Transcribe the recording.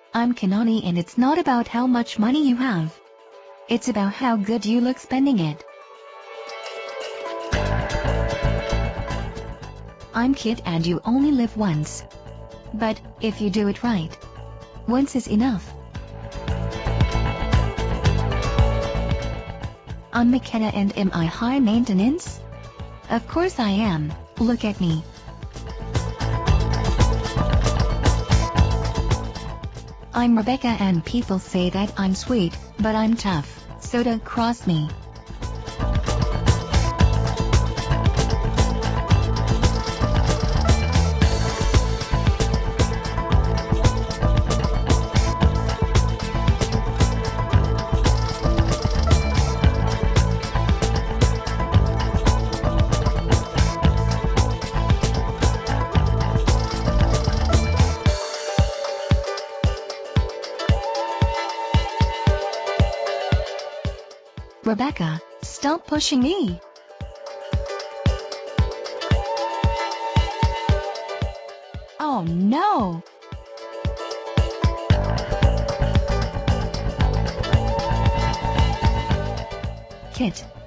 I'm Kanani, and it's not about how much money you have. It's about how good you look spending it. I'm Kit, and you only live once. But, if you do it right, once is enough. I'm McKenna, and am I high maintenance? Of course I am, look at me. I'm Rebecca, and people say that I'm sweet, but I'm tough, so don't cross me. Rebecca, stop pushing me. Oh no! Kit,